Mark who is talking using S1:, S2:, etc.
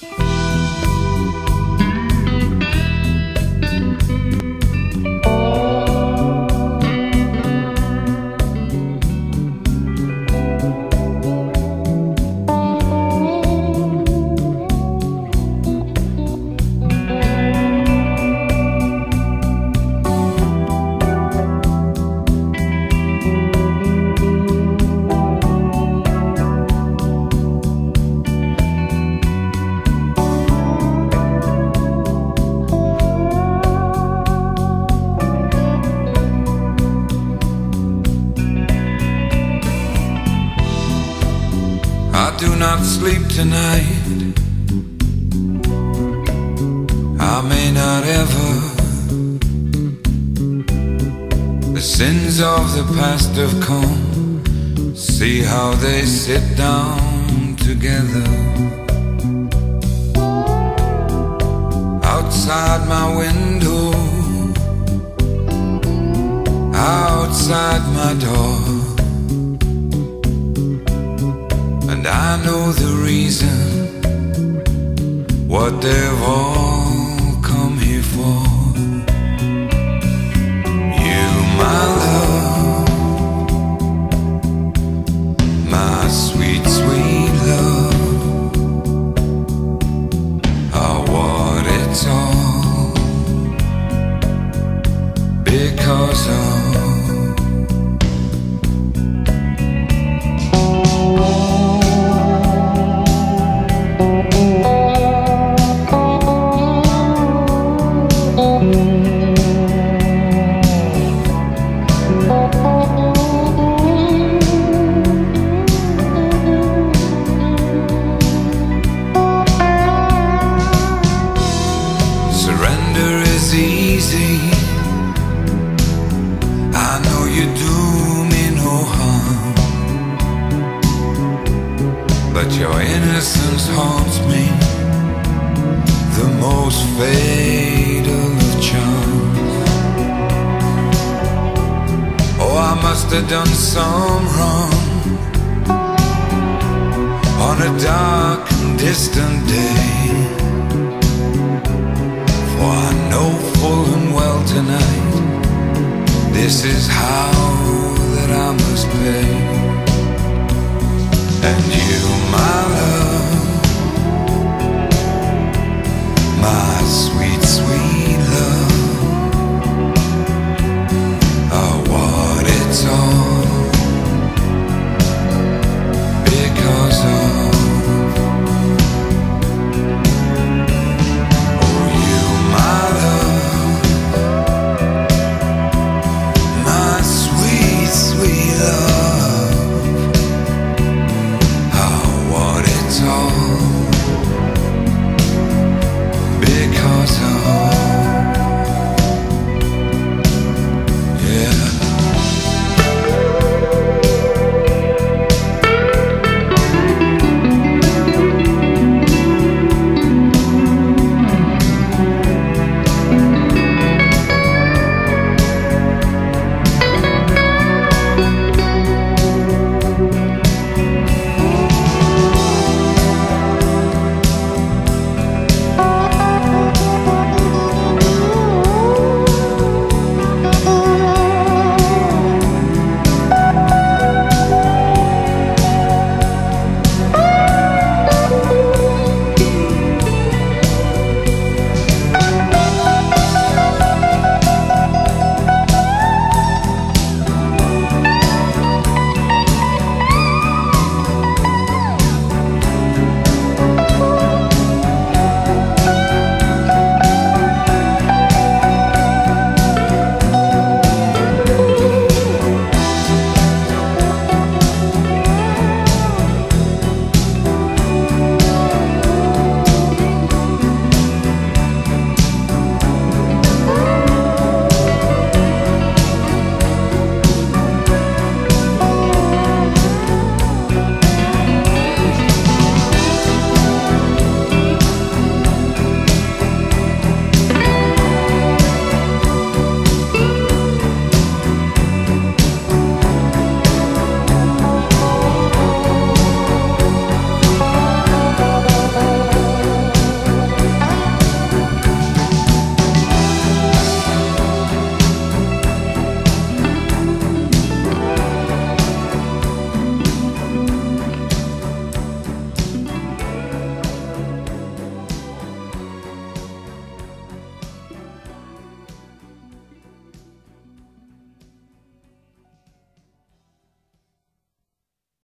S1: I do not sleep tonight. I may not ever. The sins of the past have come. See how they sit down together. Outside my window, outside my door. And I know the reason, what they've all come here for. You, my love, my sweet, sweet love, are what it's all because of. Surrender is easy. I know you do me no harm, but your innocence haunts me, the most fatal of charms. Oh, I must have done some wrong on a dark and distant day. For I know full and well tonight, this is how that I must pay. And you, my